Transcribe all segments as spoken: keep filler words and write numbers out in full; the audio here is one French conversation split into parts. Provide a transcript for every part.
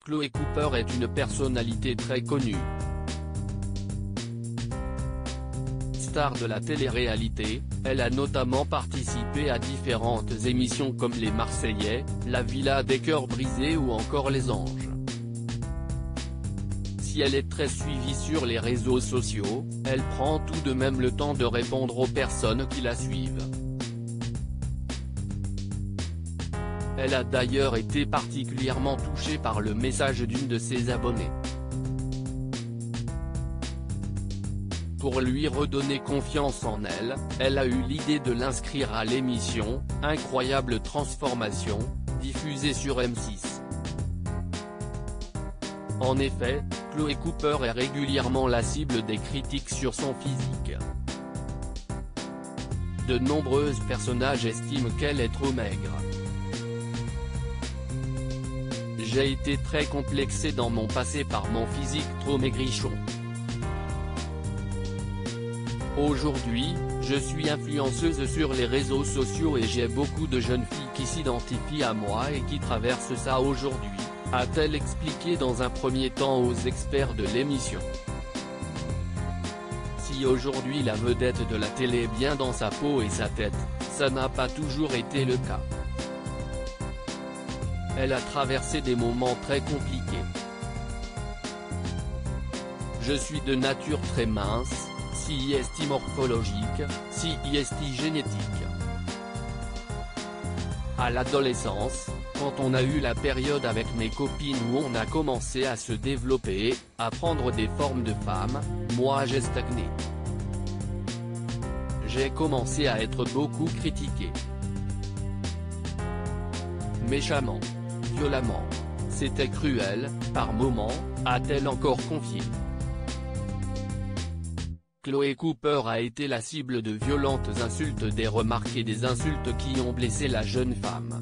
Chloé Cooper est une personnalité très connue. Star de la télé-réalité, elle a notamment participé à différentes émissions comme Les Marseillais, La Villa des Cœurs Brisés ou encore Les Anges. Si elle est très suivie sur les réseaux sociaux, elle prend tout de même le temps de répondre aux personnes qui la suivent. Elle a d'ailleurs été particulièrement touchée par le message d'une de ses abonnées. Pour lui redonner confiance en elle, elle a eu l'idée de l'inscrire à l'émission « Incroyable Transformation », diffusée sur M six. En effet, Chloé Cooper est régulièrement la cible des critiques sur son physique. De nombreux personnages estiment qu'elle est trop maigre. J'ai été très complexée dans mon passé par mon physique trop maigrichon. Aujourd'hui, je suis influenceuse sur les réseaux sociaux et j'ai beaucoup de jeunes filles qui s'identifient à moi et qui traversent ça aujourd'hui, a-t-elle expliqué dans un premier temps aux experts de l'émission. Si aujourd'hui la vedette de la télé est bien dans sa peau et sa tête, ça n'a pas toujours été le cas. Elle a traversé des moments très compliqués. Je suis de nature très mince, si est morphologique, si est génétique. À l'adolescence, quand on a eu la période avec mes copines où on a commencé à se développer, à prendre des formes de femme, moi j'ai stagné. J'ai commencé à être beaucoup critiquée. Méchamment. Violemment. C'était cruel, par moments, a-t-elle encore confié. Chloé Cooper a été la cible de violentes insultes, des remarques et des insultes qui ont blessé la jeune femme.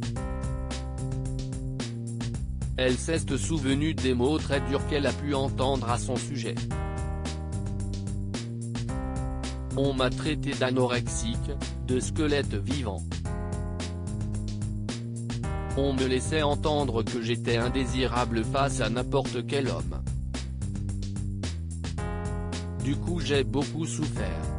Elle s'est souvenue des mots très durs qu'elle a pu entendre à son sujet. On m'a traité d'anorexique, de squelette vivant. On me laissait entendre que j'étais indésirable face à n'importe quel homme. Du coup j'ai beaucoup souffert.